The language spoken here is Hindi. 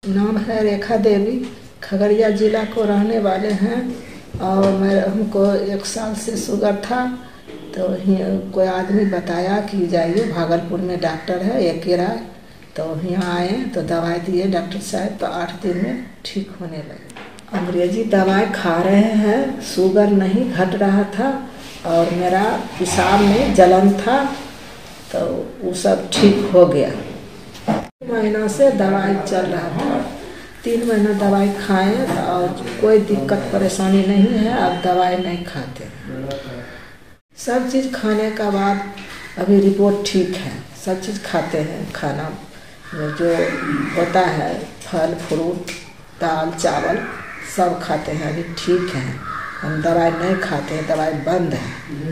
नाम है रेखा देवी, खगड़िया जिला को रहने वाले हैं। और हमको 1 साल से शुगर था, तो कोई आदमी बताया कि जाइए भागलपुर में डॉक्टर है एक राय, तो यहाँ आए तो दवाई दिए डॉक्टर साहब, तो 8 दिन में ठीक होने लगे। अंग्रेजी दवाई खा रहे हैं, शुगर नहीं घट रहा था और मेरा पेशाब में जलन था, तो वो सब ठीक हो गया। 3 महीना से दवाई चल रहा था, 3 महीना दवाई खाएं और कोई दिक्कत परेशानी नहीं है। अब दवाई नहीं खाते, सब चीज़ खाने का बाद अभी रिपोर्ट ठीक है। सब चीज़ खाते हैं, खाना जो होता है फल फ्रूट दाल चावल सब खाते हैं, अभी ठीक है। हम दवाई नहीं खाते हैं, दवाई बंद है।